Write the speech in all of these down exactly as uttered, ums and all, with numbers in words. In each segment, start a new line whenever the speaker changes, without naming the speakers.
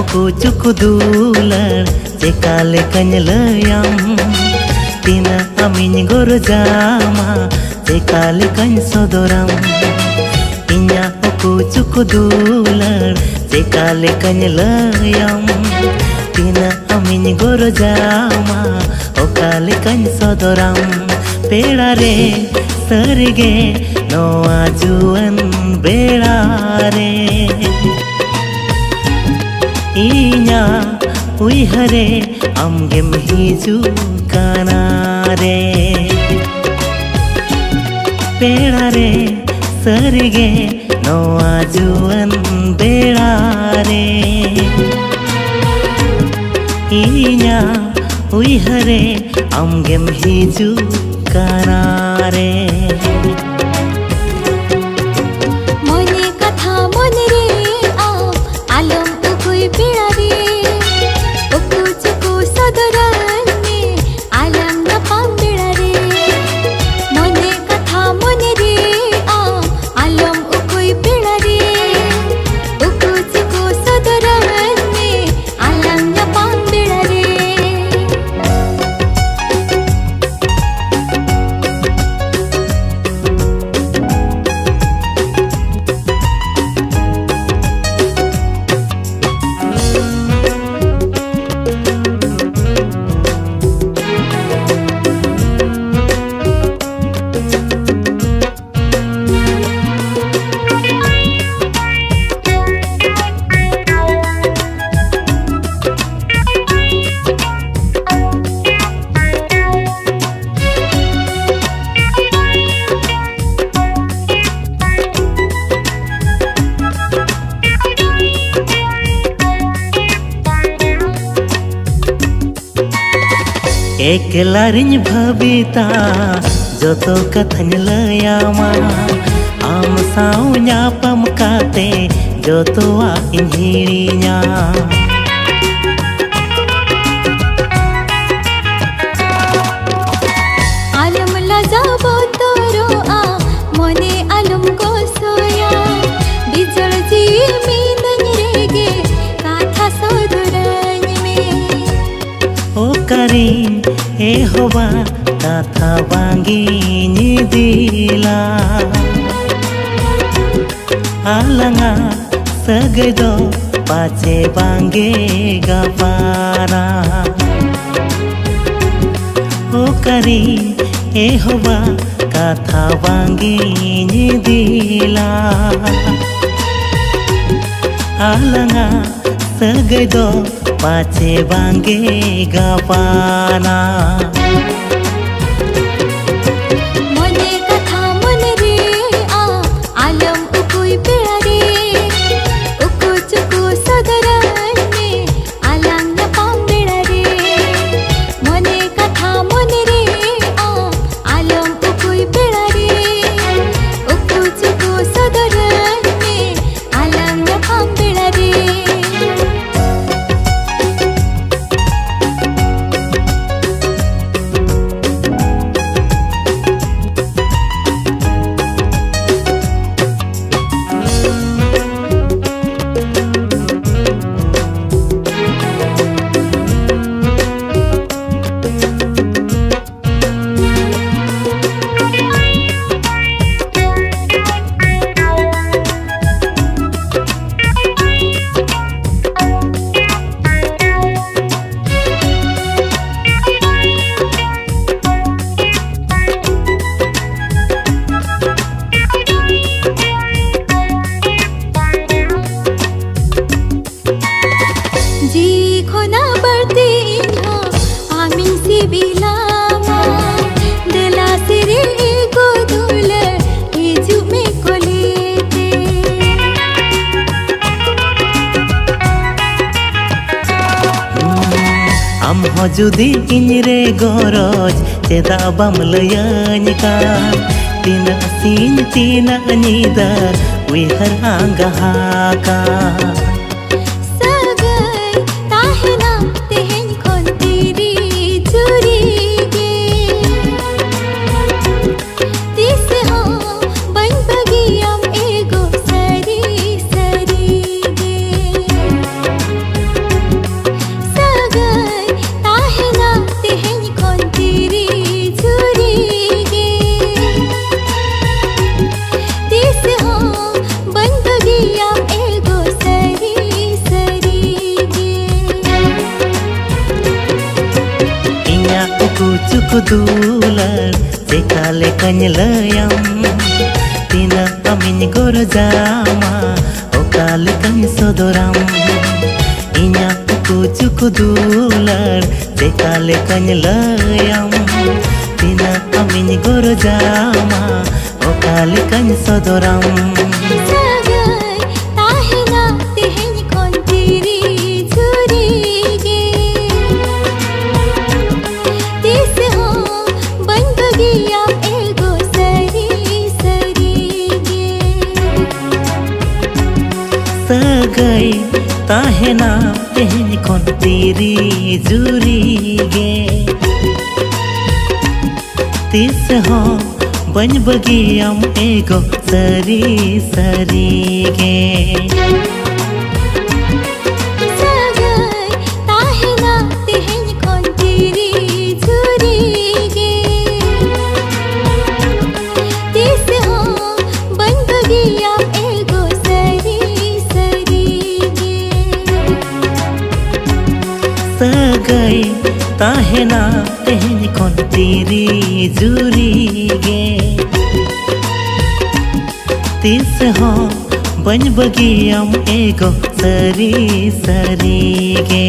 उकु चुकु दुलर जेकाले कन्यलयम तीना अमिन गोरजामा जेकाले कन सोदोरम इन्या उकु चुकु दुलर जेकाले कन्यलयम तीना अमिन गोरजामा ओकाले कन सोदोरम पेड़ा रे सरगे नोआ जुवन बेड़ा रे इन्या उइहरे आमगेम हिजू काना रे पेड़ा रे सरगे नोआ जुवन बेड़ा रे इन्या उइहरे आमगेम हिजू काना रे एकलारिन भबिता जतो कथन लयामा आम साउ न्यापम काते जतोआ इंहिरिया
आलम लजाबो तोरो आ मने आलम को सोया बिजल जी मीनन रेगे काथा सोदरन में
ओ करीन ए होवा काथा बांगी निदिला आलंगा सगदो पाचे बांगे गपारा ओ करी ए होवा काथा बांगी निदिला आलंगा सगदो पाचे बांगे गपाना
मने कथा मन रे आ आलम उकुई पेड़ा रे उकु चुकु सदरन में आलंग न पाम बेड़ा रे मने कथा मन रे आ आलम उकुई पेड़ा रे उकु चुकु सदरन में आलंग न पाम बेड़ा रे
जुदी इनरे गरज चेदा बाम लयानी का तीना सीन तीना नीदा उइहर आंगहा का
सगय ताहेना तेहन कोन तेरी चुरी गे तिस हो बन बगियाम एगो सरी सरी गे
cukup dular sekali kanyelayam tina amin goro jama okali kami sodoram inya kuku cukup dular sekali kanyelayam tina amin goro jama okali kami sodoram Sagai tahena tehni kon tiri juri ge tis ho ban bagiam ego sari sari ge
Sagai tahena tehni kon tiri juri ge tis ho ban bagiam ego
Sagai tahena tehni kon tiri juri ge tis ho ban bagiam ego sari sari ge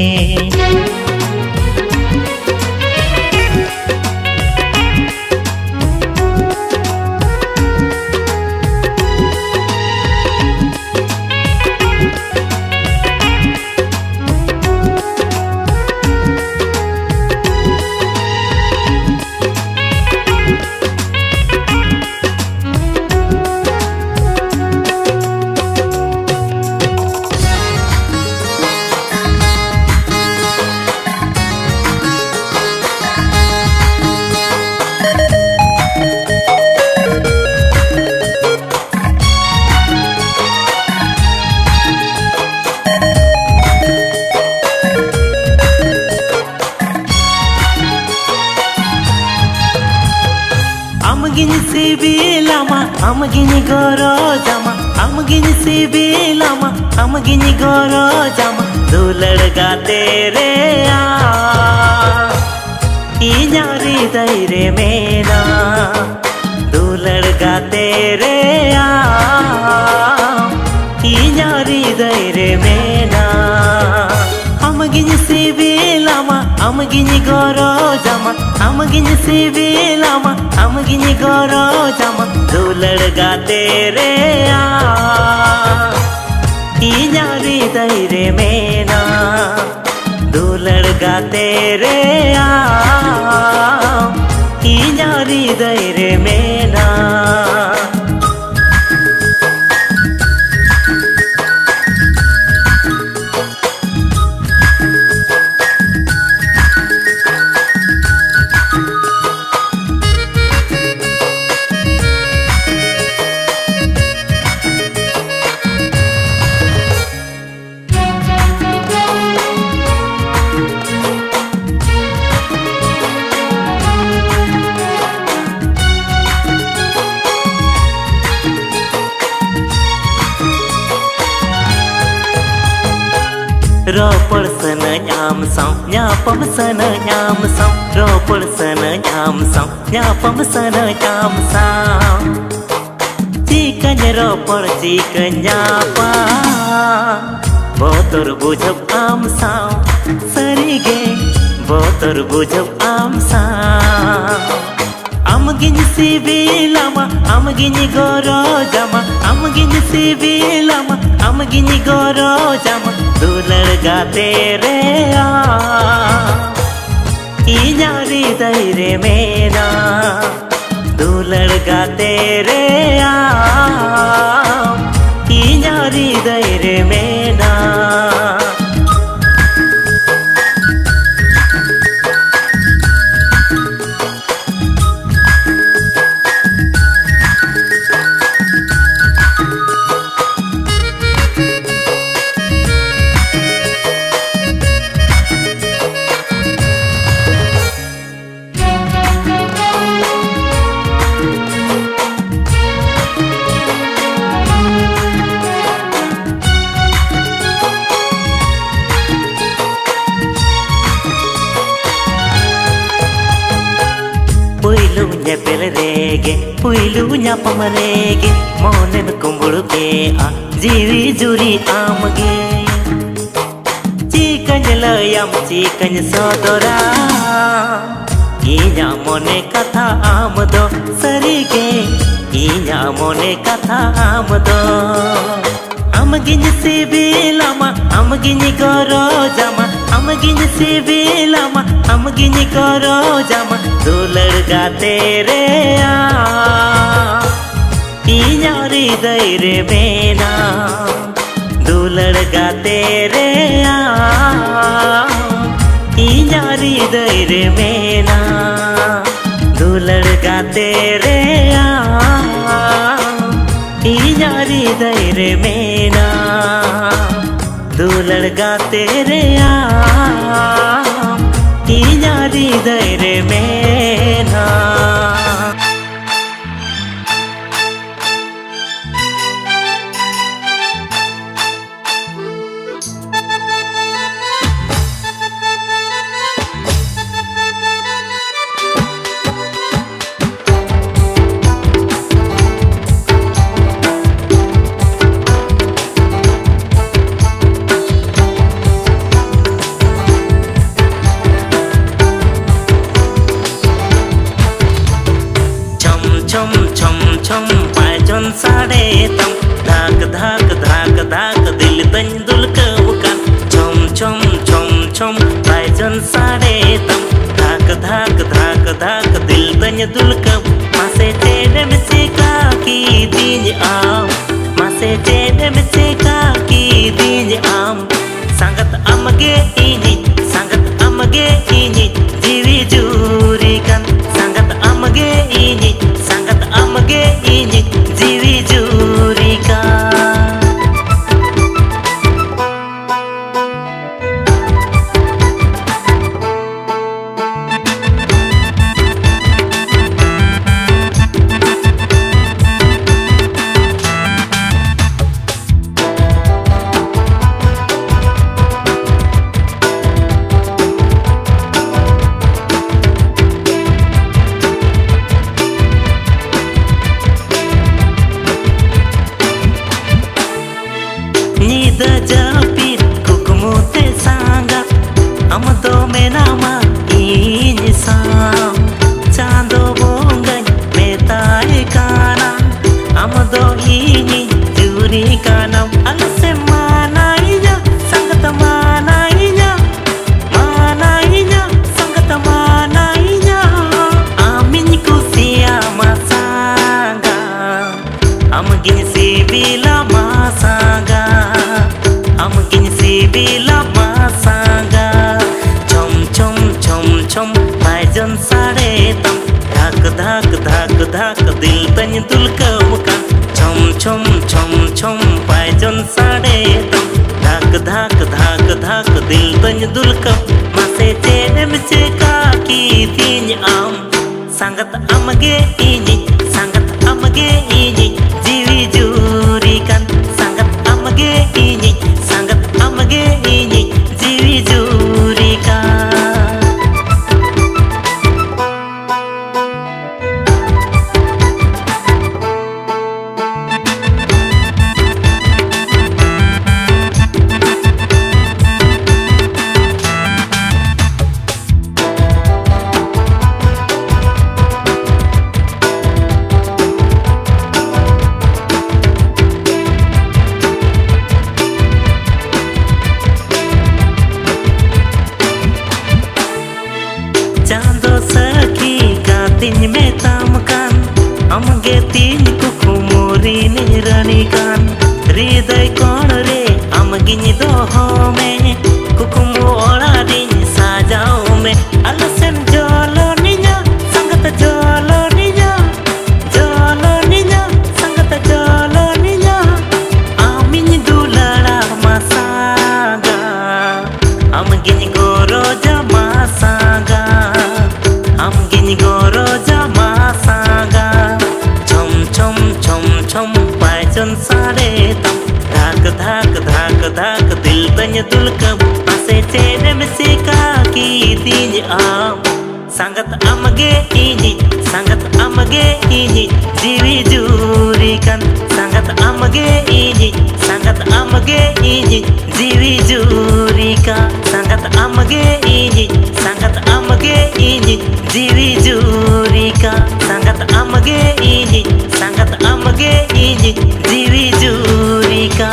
Amgini sibilama, amgini goro jama, amgini sibilama, amgini goro jama, दो लड़का तेरे आ, इन्यारी दयरे मेरा, दो लड़का तेरे आ, इन्यारी दयरे मेरा, amgini sibilama, amgini goro jama, amgini sibilama, amgini goro jama, दो लड़का तेरे आ, इन्यारी दयरे मेना, दो लड़का तेरे आ, इन्यारी दयरे मेना Ropol sana nyam sam nyapam sana nyam sam ropol sana nyam sam nyapam sana nyam sam chikan ropol chikan nyapa botor bujab am sam sarige botor bujab am sam amgini sibilama amgini goro jama amgini sibilama amgini goro jama दो लड़का तेरे आ, इन्यारी दयरे मेना, दो लड़का तेरे आ, इन्यारी दयरे मेना nyepel rege puilu nyapam rege monen kumbul pe a jiwi juri amge chikan layam chikan sodora inya mone katha amdo sarige inya mone katha amdo amgin sibilama amgin goro jama amgin sibilama amgin goro jama दुलड़ गाते रे आ इन्यारी दैरे बेना दुलड़ गाते रे आ इन्यारी दैरे बेना दुलड़ गाते रे आ इन्यारी दैरे बेना दुलड़ गाते रे आ इन्यारी दैरे मेना छम छम छम पायजन साड़े तम धाक धाक धाक धाक दिल तन दुलक मुका छम छम छम छम पायजन साड़े तम धाक धाक धाक धाक दिल तन दुलक मासे तेरे में से का की दिन आम मासे तेरे में से का की दिन आम संगत अमगे इनी संगत अमगे इनी जीवी जूरी kan संगत अमगे इनी संगत अमगे इनी जीवी जूरी का Japit kukumu te sanga amdo menama ini sam chando bongai metai kana amdo ini juri kana alse manainya sangat manainya manainya sangat manainya amin kusia masanga amgin sibila masanga amgin sibila masanga chom chom chom chom pajan sare tam dhak dhak dhak dhak dil tan dulka muka chom chom chom chom pajan sare tam dhak dhak dhak dhak dil tan dulka mase chene mche ka ki tin am sangat amge ini sangat amge ini jiwi juri kan sangat amge ini sangat amge ini jiwi juri ka Chando saki ka tin me tam kan amge tin kuku mori nirani kan hriday kon re amgin do me kuku mola din sajao me alasem jolo ninya sangat jolo ninya jolo ninya sangat jolo ninya amin dulara masaga amgin goro jama saga amgin goro jama saga chom chom chom chom pajan sare tam dhak dhak dhak dhak dil tan dulka mase chene mse ka ki din am sangat amge ini sangat amage ini jiwi jurikan sangat amage ini sangat amage ini jiwi jurika sangat amage ini sangat amage ini jiwi jurika sangat amage ini sangat amage ini jiwi jurika.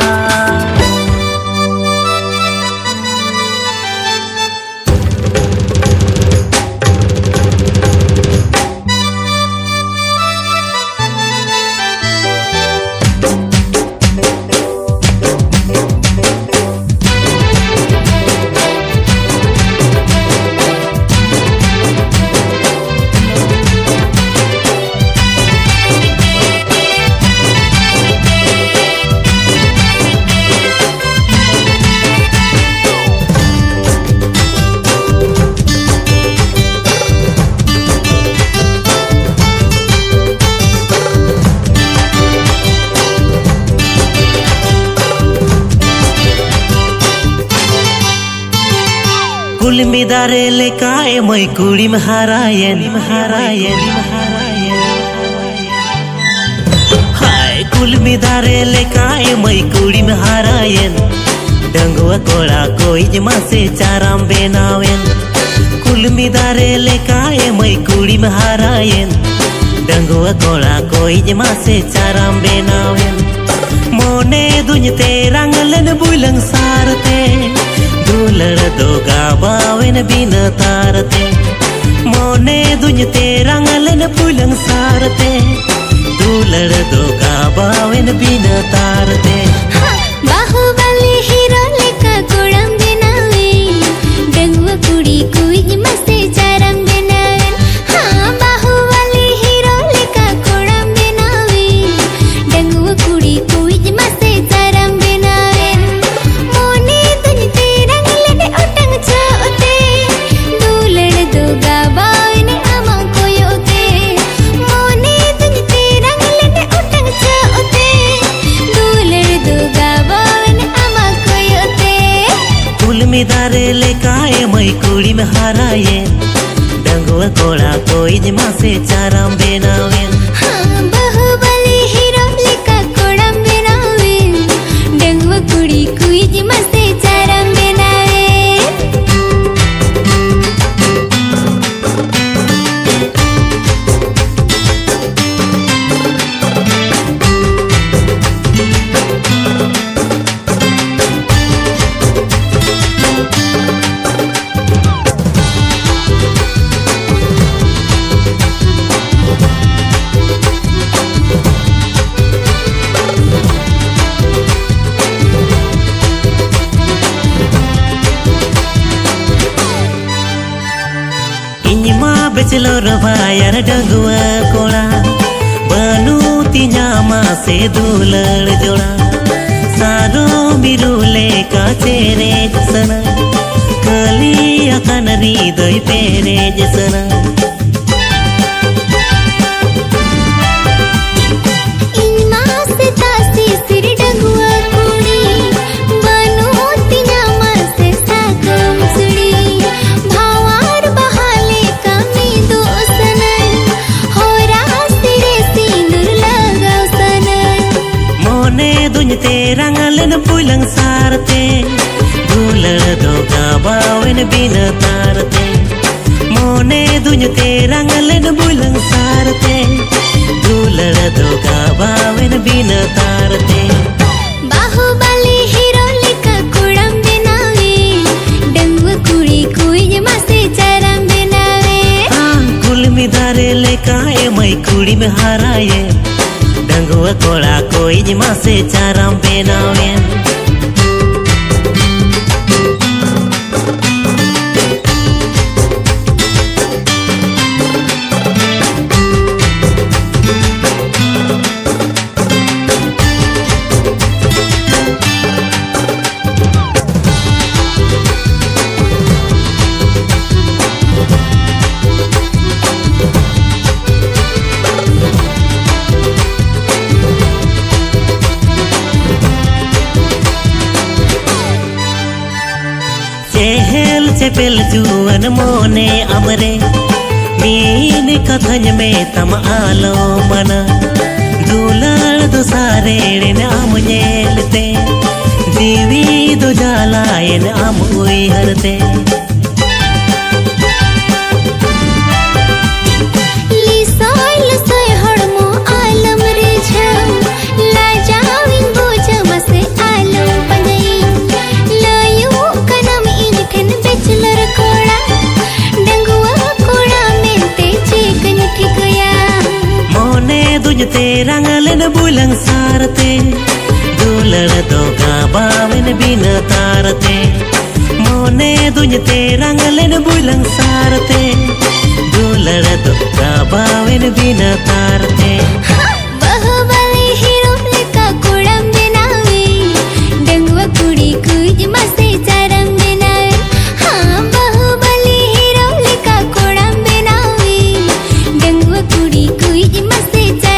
Kulmidare lekae mai kuri maharayen maharayen hai kulmidare lekae mai kuri maharayen dangwa kola koi jma se charam benawen kulmidare lekae mai kuri maharayen dangwa kola koi jma se charam benawen mone dunjte ranglen bulang sarte दुलड़ दो गाबावेन बिन तारते मोने दुनिते रंगलन पुलंग सारते दुलड़ दो गाबावेन बिन तारते
Baahubali hero लेका कोड़म देनावे डंगवा कुड़ी कुई मस्ते चारम देनावे हाँ Baahubali hero लेका कोड़म देनावे डंगवा कुड़ी कुई मस्ते चारम देनावे मोने दुनिते
Kulmidare lekae mai kuri maharayen dangwa kola koi jma se charam benawen
हाँ बाहुबली हीरो लेका कोड़म बेनावे डंगवा कुड़ी कुई जमा से चारम बेनावे
Becelo bayar dangwa kola banu tinya ma se dulal jola saro birule ka chere jasana kali akan ridoi pere jasana
इनमा से तासी सिर डंगवा कुड़ी बनो तिना मन से सागम सुड़ी भावार बहाले कमी दोसन हो रास्ते सिंदूर लगाओ सन
मोने दुनिते रंगलन पुलंग सारते दुलड़ दो गाबावेन बिन तारते मोने दुनिते रंगलन पुलंग सारते दुलड़ दो गाबावेन बिन तारते
बाहुबली हीरो लेका कोड़म बेनावे डंगवा कुड़ी कुई जमा से चारम बेनावे
कुलमिदारे lekae mai kuri maharayen dangwa kola koi jma se charam benawen चेहल चेपेल जुवन मोने अमरे नीन कथन में तम आलो मना दुलार दो सारे नाम नेलते दीवी दो जालायन आम उयहरते ते रंगलन बुलंग सारते दुलड़ दो गाबावन बिन तारते मोने दुजते रंगलन बुलंग सारते दुलड़ दो गाबावन बिन तारते
बाहुबली हीरो लेका कोड़म बनावे डंगवा कुड़ी कुछ मसे चारम बनावे हाँ बाहुबली हीरो लेका कोड़म बनावे डंगवा कुड़ी कुछ मसे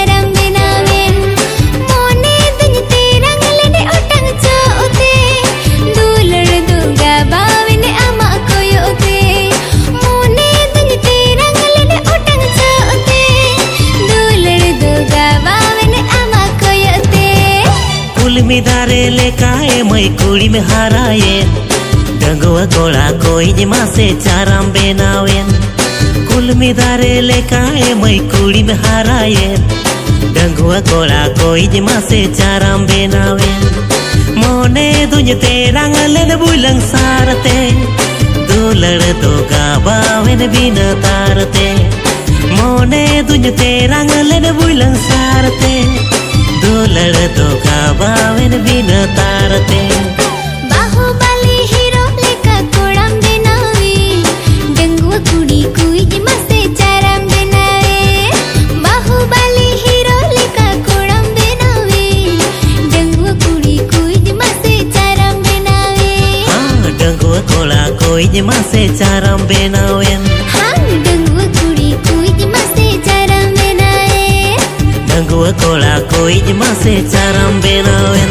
मिदारे लेकाए मई कुड़ी में हाराए डंगवा गोड़ा कोई जिमा से चाराम बेनावेन कुल मिदारे लेकाए मई कुड़ी में हाराए डंगवा गोड़ा कोई जिमा से चाराम बेनावेन मोने दुजते रंगलन बुलंग सारते दुलड़ दो गाबावेन बिन तारते मोने दुजते रंगलन बुलंग सारते दुलड़ दो गाबावन बिन तारते
बाहुबली हीरो लेका कोड़म बनावे डंगवा कुड़ी कुछ मसे चारम बनावे बाहुबली हीरो लेका कोड़म बनावे डंगवा कुड़ी कुछ मसे चारम बनावे
हाँ डंगवा कोड़ा कोई मसे चारम बनावे
हाँ डंगवा कुड़ी कुछ मसे चारम बनावे
डंगवा कोड़ा कोई मसे चारम बनावे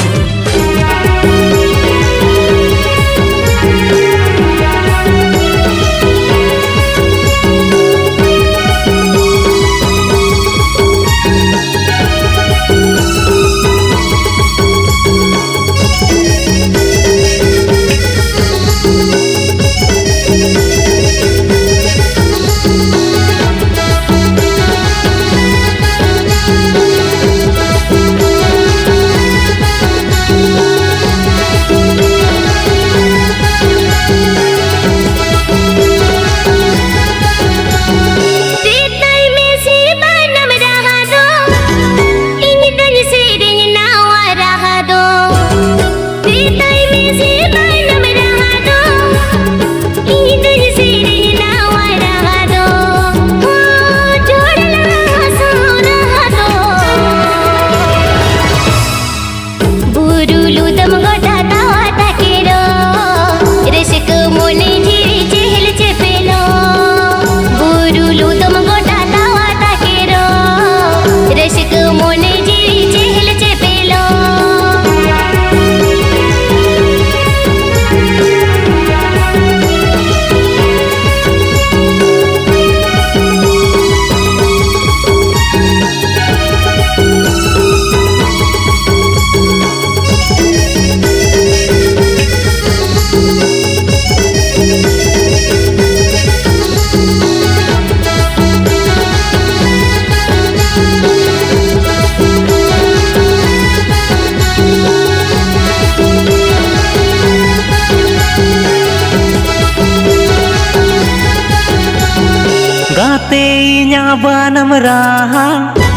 banam raha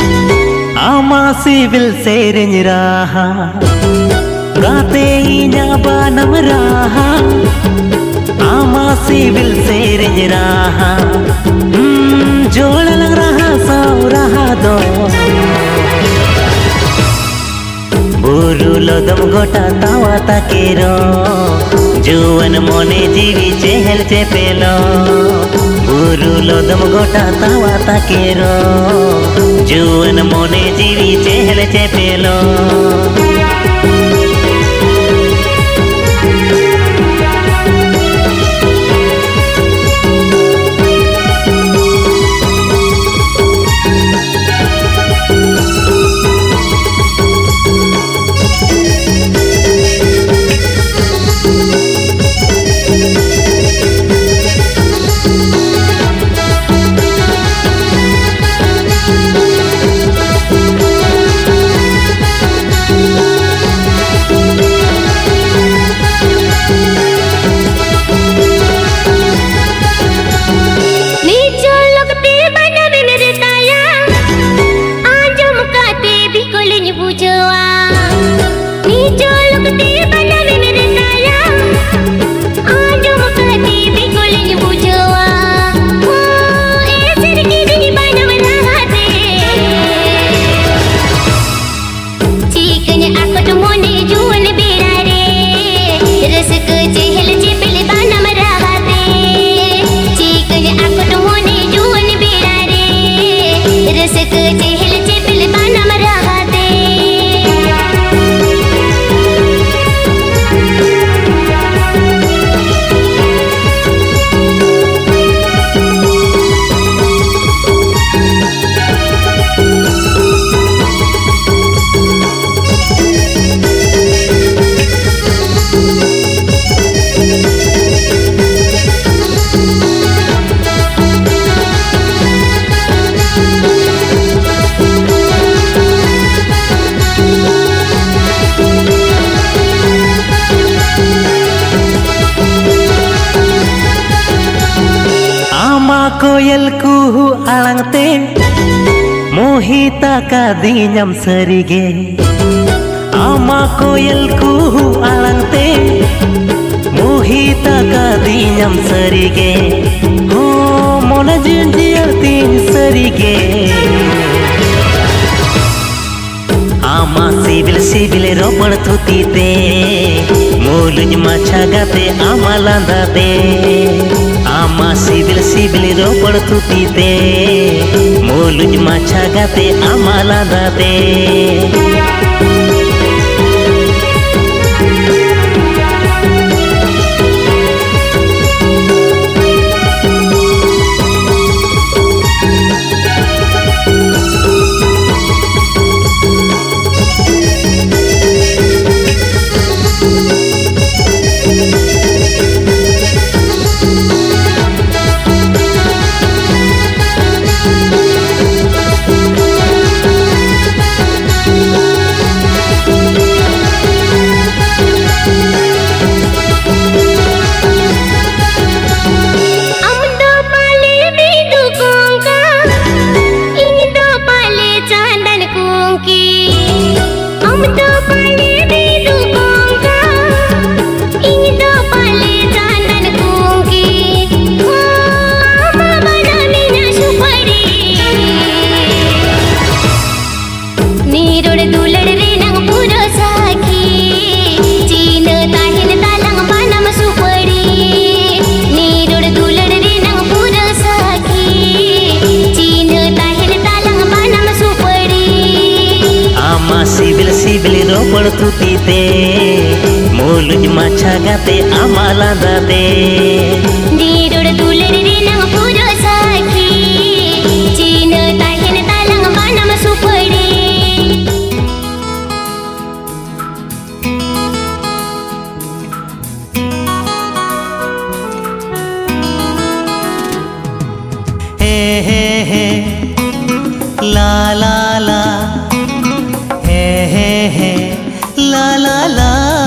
ama sibil sereng raha gate inya banam raha ama sibil sereng raha hmm jolang raha sau raha do buru lodam gota tawa takero juwan mone jiwi chehel chepelo buru lodam gota tawa takero juwan mone jiwi chehel chepelo koyel kuhu alang te mohita kadinyam sarige ama koyel kuhu alang te mohita kadinyam sarige ho mona jinjir tin sarige ama sibil sibil ropar thuti te muluj macha gate ama landa te ama sibil sibil ropar thuti te muluj macha gate ama landa te ropar thuti te muluj macha gate ama landa te
nirod dular re nang puro sakhi china tahin talang banam supade
he he he la la la la la la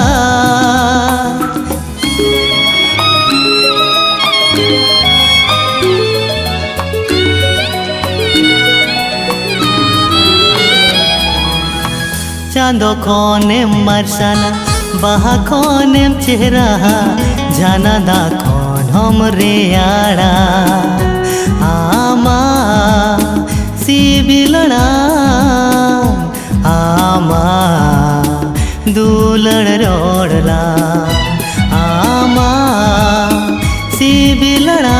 Chando कोनेम मरसाना बाहा कोनेम चेहरा जाना दा कोन हम रेयाड़ा आमा सिबिलड़ा आमा दुलड़ रोड़ला आमा सिबिलड़ा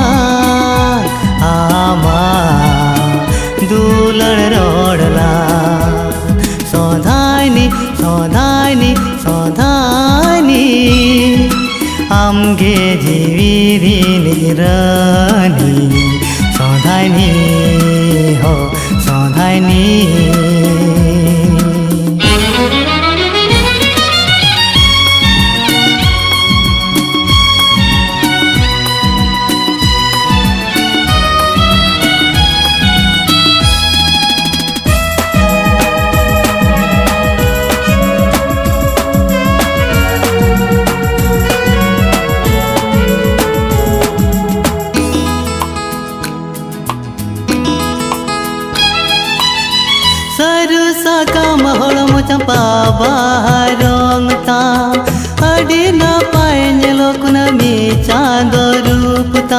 आमा दुलड़ रोड़ला सोधाइनी सोधाइनी सोधाइनी आमगे जीवी निरानी सोधाइनी हो सोधाइनी चंपा बारंगता अड़ी ना पाए लोक नमी चांदो रूपता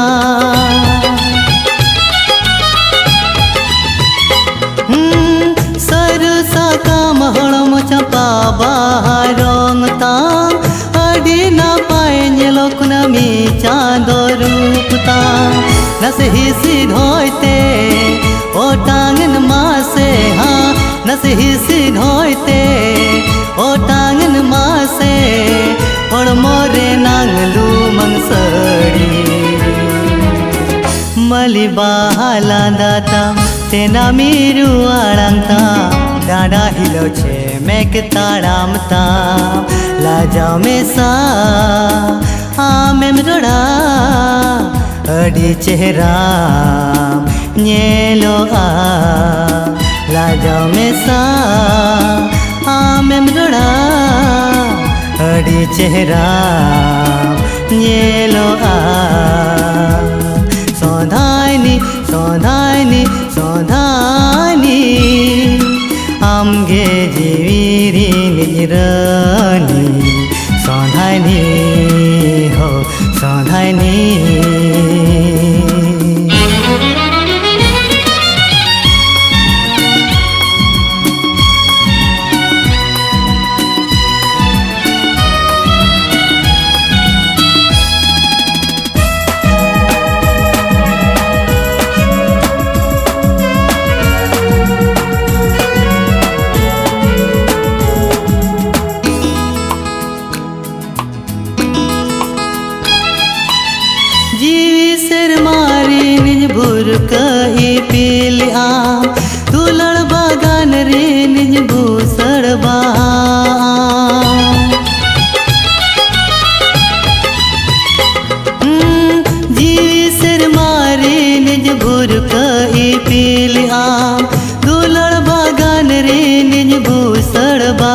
सरसा का महड़म चंपा बारंगता अड़ी ना पाए लोक नमी चांदो रूपता नस ही सिधोते ओ टांगन मासे हाँ नस ही सिधोते ओ टांगन मासे और मोरे नांगलू मंगसड़ी मली बाला दाता तेना मीरू आड़ंगता डाडा हिलो छे मेक ताड़ामता लाजा में सा आमेम रोड़ा अड़ी चेहरा nyelo a laja mesa amem roda adi chehra nyelo a
सधैँनी सधैँनी सधैँनी आमगे जिविरी निरनी सधैँनी हो सधैँनी कही पिलिया दुलड़ बागान रे निज भूसड़बा जीवी सिर मारी निज भूर कही पिलिया दुलड़ बागान रे निज भूसड़बा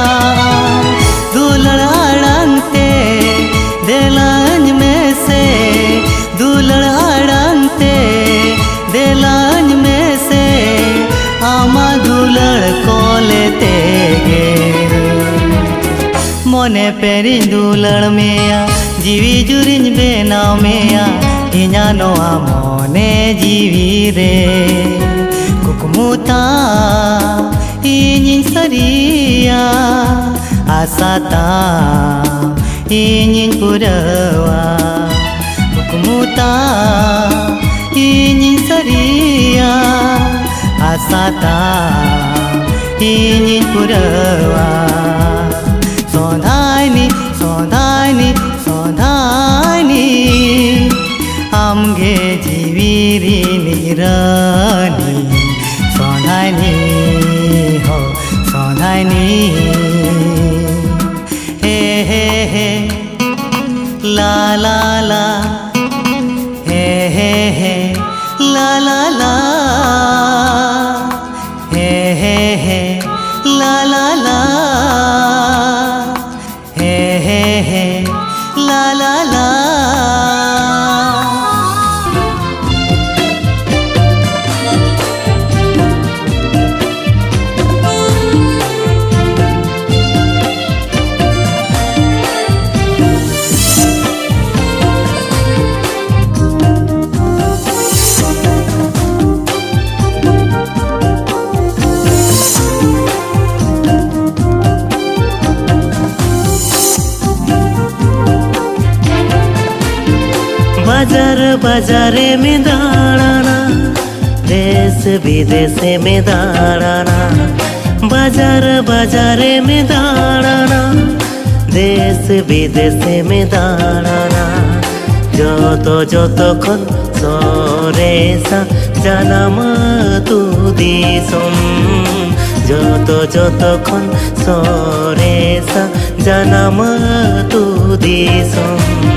दुलड़ अड़ंते दिलांज में से दुलड़ अड़ंते दिलांज में से आमा दुलड़ को लेते गे मोने पेरी दुलड़ मेया जीवी जुरिंज बेनाव मेया इना नोआ मोने जीवी रे कुकुमुता इनिन सरिया आसाता इनिन पुरवा कुकुमुता इनिन सरिया आसाता इनिन पुरवा सधैँनी सधैँनी सधैँनी आमगे जिविरी निरनी सधैँनी हो सधैँनी हे हे हे ला ला ला हे हे हे ला ला ला हे हे हे ला ला ला हे हे हे ला ला ला
बाजार बाजारे में दाड़ाना देश विदेश में दाड़ाना बाजार बाजारे में दाड़ाना देश विदेश में दाड़ाना जो तो जो तो खन सोरेसा जानम तू दिसम जो तो जो तो खन सोरेसा जानम तू दिसम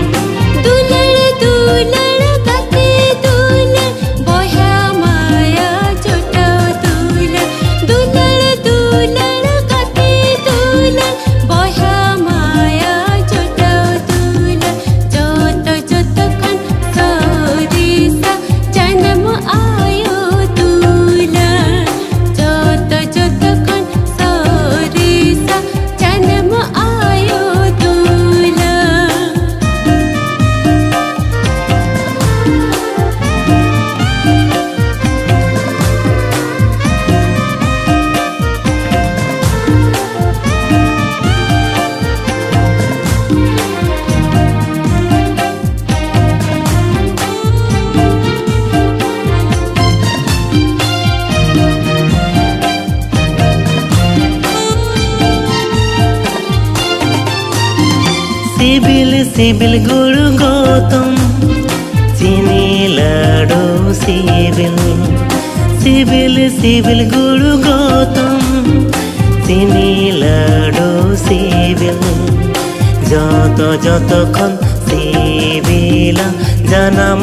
सिबिल सिबिल गुरु गौतम चीनी लड्डू सिबिल सिबिल सिबिल गुरु गौतम चीनी लड्डू सिबिल जत जत खन सिबिला जानम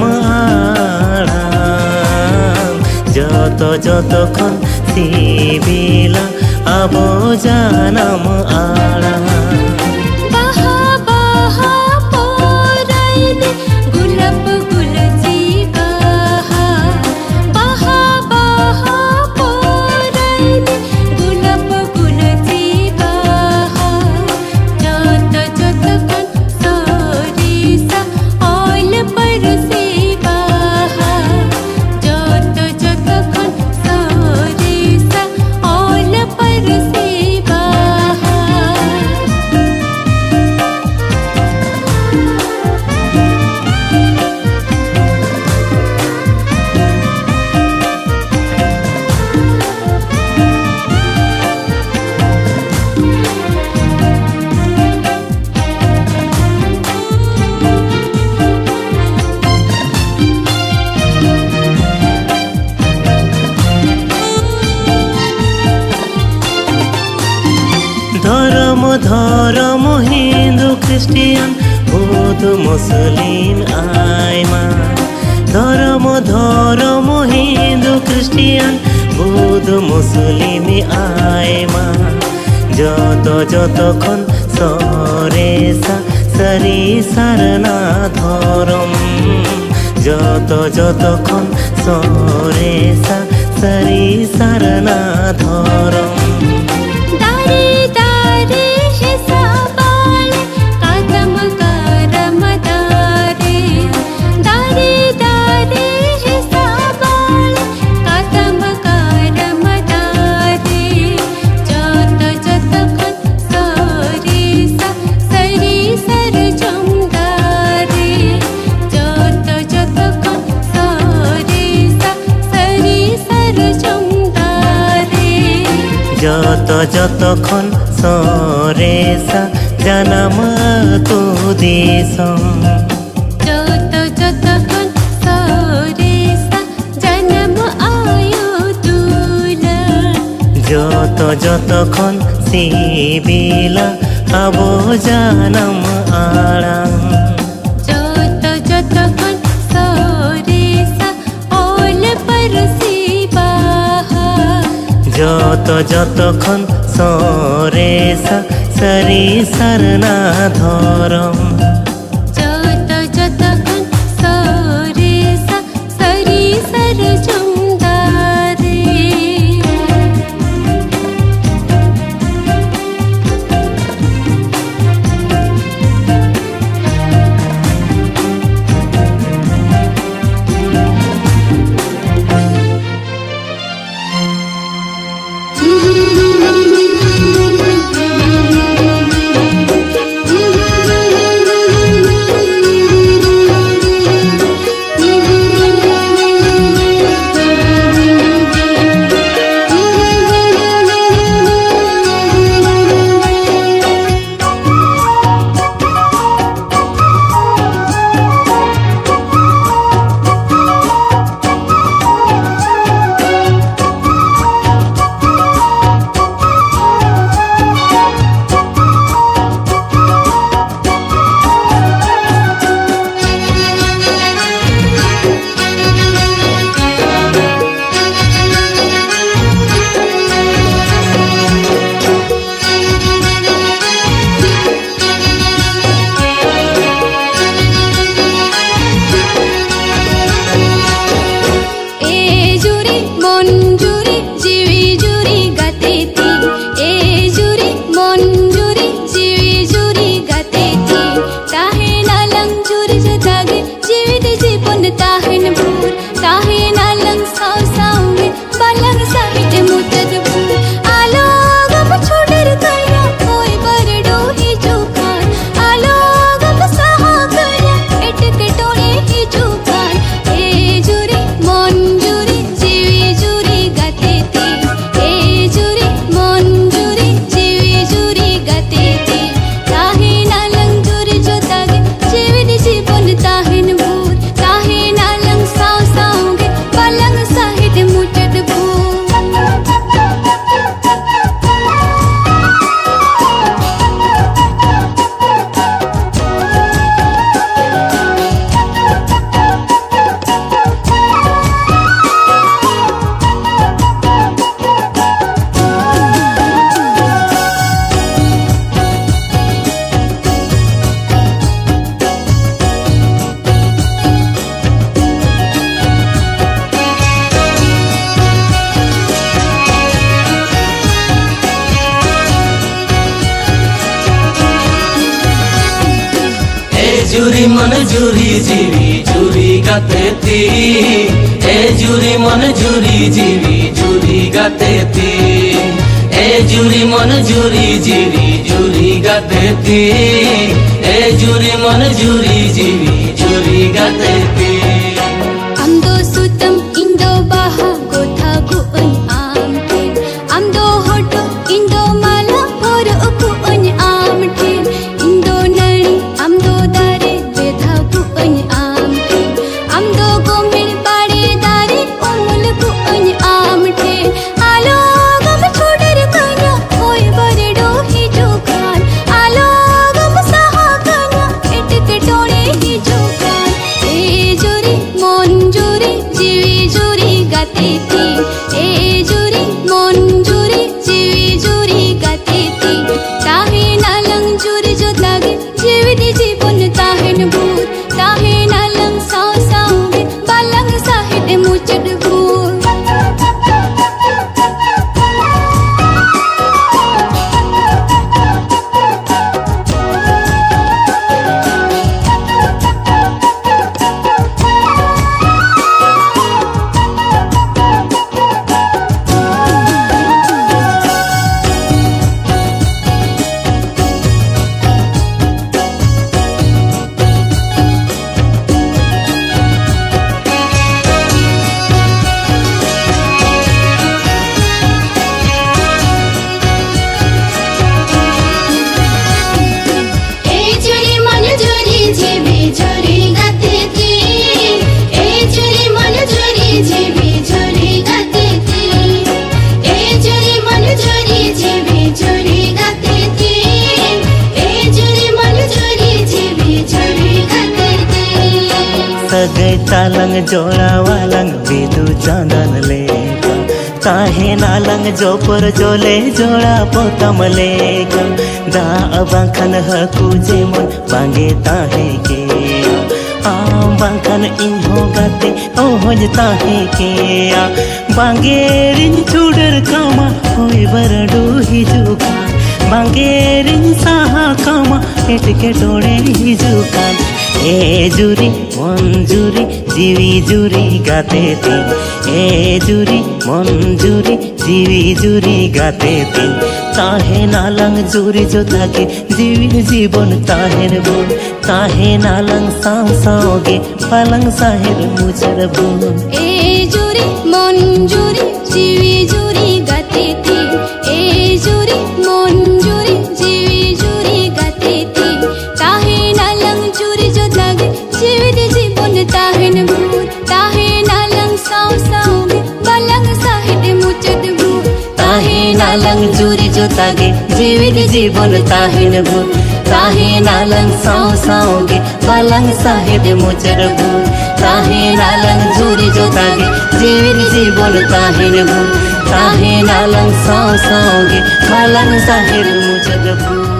आड़ाम जत जत खन सिबिला अब जानम आड़ाम
बाहा बाहा पोराइने गुलाब गुलजी
धर्म हिंदू ख्रिस्टियान बौद्ध मुस्लिम आइमा धर्म धर्म हिंदू ख्रिस्टियान बौद्ध मुस्लिम आइमा जत जत खन सरेसा सरी सारना धरम जत जत खन सरेसा सरी सारना धरम जत जत खन सरेसा जन्म तो देशम
जत जत खन सरेसा जन्म आयो तुला
जत जत खन सिबिला अब जन्म आड़ा
जत जत खन सरेसा ओल परसी
जत जत खन सरेसा सरी सरना धरम
जत जत खन सरेसा सरी सर जमदारे
जुरी मन जुरी जीवी जुरी गातेती ए जुरी मन जुरी जीवी जुरी गातेती ए जुरी मन जुरी जीवी जुरी गातेती ए जुरी मन जुरी जीवी जुरी गातेती
Amdo sutam indo baha gotha guun amte Amdo hoto indo mala hor ukuun amte Indo nani amdo dare bedha guun amte Amdo gomil pare dare umul guun amte Alo gam chodar kanya hoy bardo hi jokan
नालंग जोड़ा वालंग बिदु चांदन लेका ताहे नालंग जोपर जोले जोड़ा पोतम लेका दा बांखन हकु जेमन बांगे ताहे के आम बांखन इन्हो गाते ओहज ताहे के आ बांगे रिन चूडर कामा होय बरडू हिजुकान बांगे रिन साहा कामा एटके टोड़े हिजुकान ए जुरी मन जुरी जीवी जुरी गाते तीन ए जुरी मन जुरी जीवी जुरी गाते तीन ताहे नालंग जुरी जो ताके जीवी जीवन ताहेर बोल ताहे नालंग साव सावगे पालंग साहेर मुचर बोल
ए जुरी मन जुरी जीवी जुरी गाते तीन ए जुरी मन जुरी जीवी जुरी गाते तीन ताहे नालंग जुरी जो तागे जीवित जीवन ताहेन भूल ताहे नालंग साव सावगे पालंग साहेर मुचर बोल
ताहे नालंग जुरी जो तागे जीवित जीवन ताहेन भूल ताहे नालंग साव सावगे पालंग साहेब मुचर भूल ताहे नालंग जुरी जो तागे जीवित जीवन ताहेन भूल ताहे नालंग साव सावगे पालंग साहेब मुचर भूल।